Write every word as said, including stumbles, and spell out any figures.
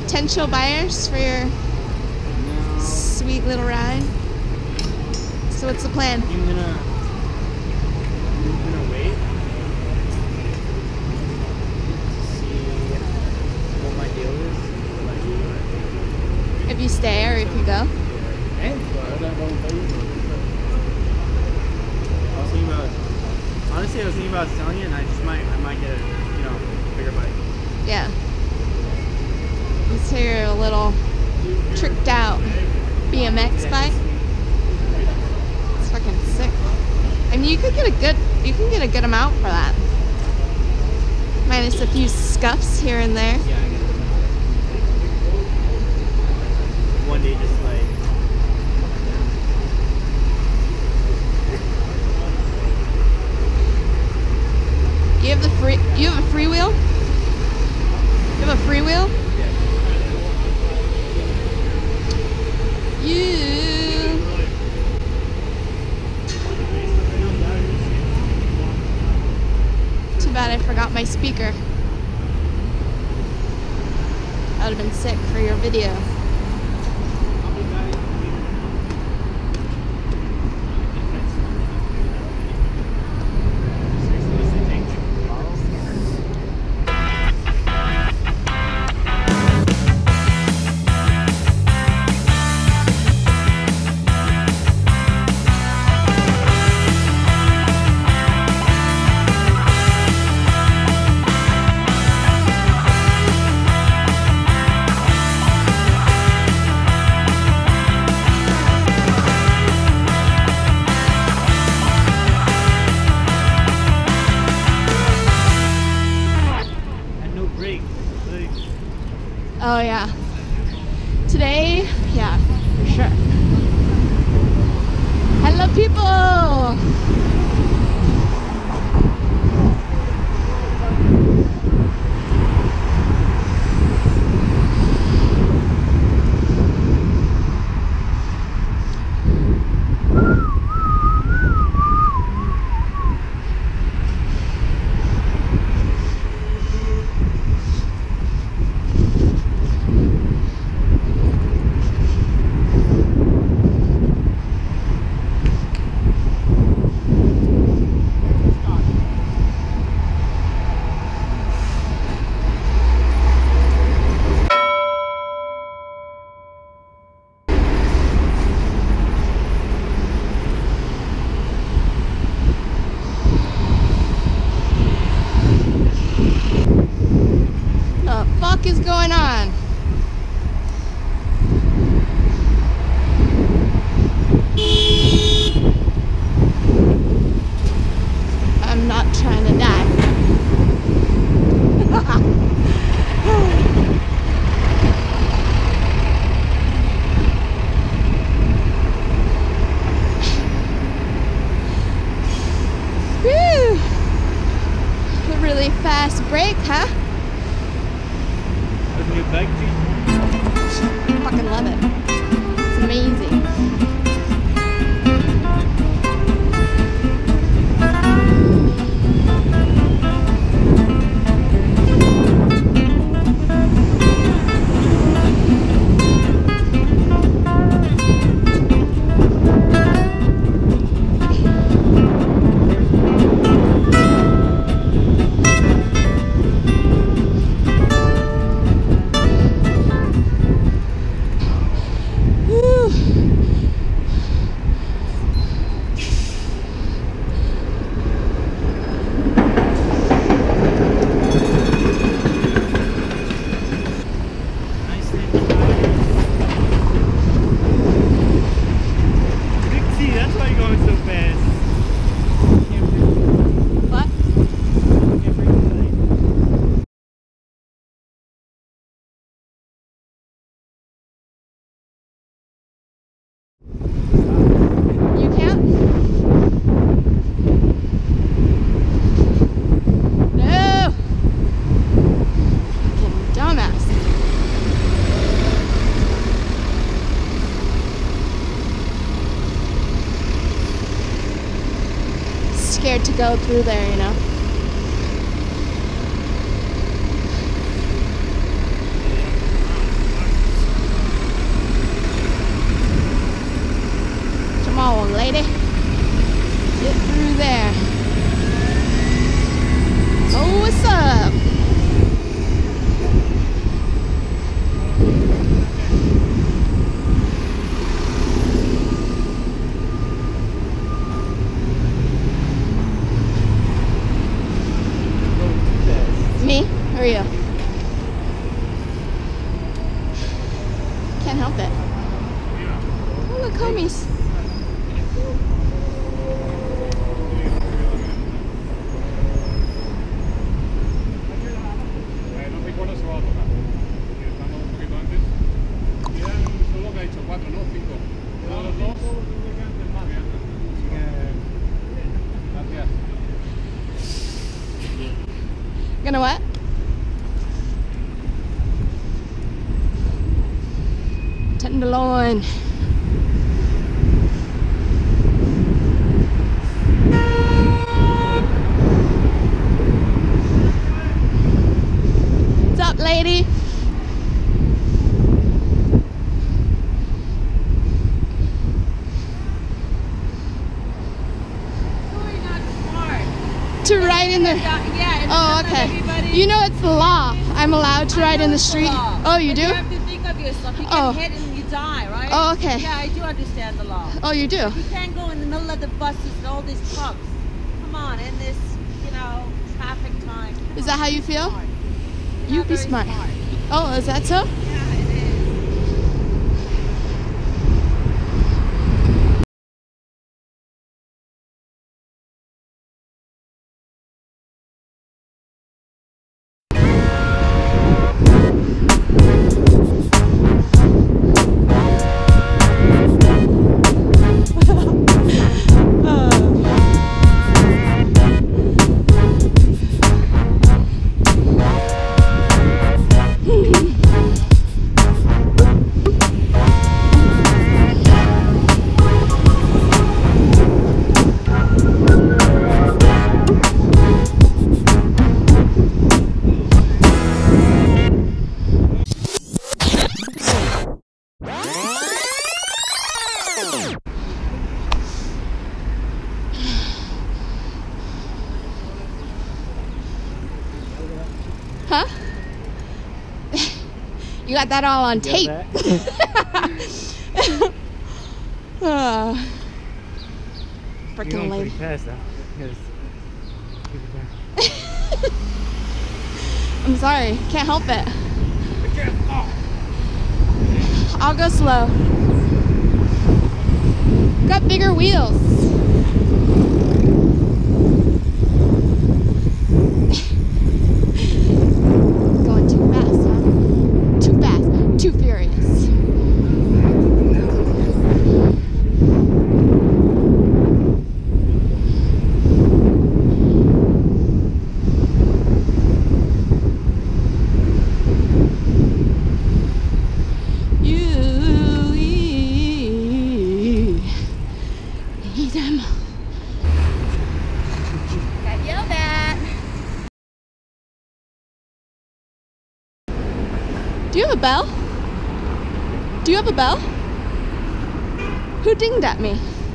potential buyers for your No. sweet little ride? So what's the plan? I'm gonna, I'm gonna wait to see what my deal is. If you stay or if you go? I was thinking about, honestly, I was thinking about selling it, and I just might, I might get a, you know, bigger bike. Yeah. Let's hear a little tricked out B M X bike. It's fucking sick. I mean, you could get a good, you can get a good amount for that. Minus a few scuffs here and there. Yeah, I get it. One day, just like. You have the free, you have a freewheel? You have a freewheel? Yeah. You. Too bad I forgot my speaker. That would have been sick for your video. Oh yeah. Today, yeah, for sure. Hello people! What is going on? I'm not trying to die. Whew. A really fast break, huh? New bike seat. Fucking love it. It's amazing. Scared to go through there, you know. you. Can't help it. Oh, look, homies. No sé cuándo se va a tocar. Estamos un poquito antes. Quedan solo que ha dicho cuatro, ¿no? Cinco. Uno de los dos, creo que antes más. Así que. Gracias. Gonna what? Tenderloin. What's up, lady? To ride in the... Yeah, Oh, okay. You know it's the law. I'm allowed to ride in the street. Oh, you do? You have to think of yourself. You get Oh. hit and you die, right? Oh, okay. Yeah, I do understand the law. Oh, you do? You can't go in the middle of the buses and all these trucks. Come on, in this, you know, traffic time. Come Is on, that how you be feel? smart. You're You not be very smart. Oh, is that so? Yeah, it is. Huh? You got that all on tape. uh, Freaking lady. Fast, though. I'm sorry, can't help it. I'll go slow. Got bigger wheels. Going too fast, huh? Too fast, too furious. Got yelled at. Do you have a bell? Do you have a bell? Who dinged at me?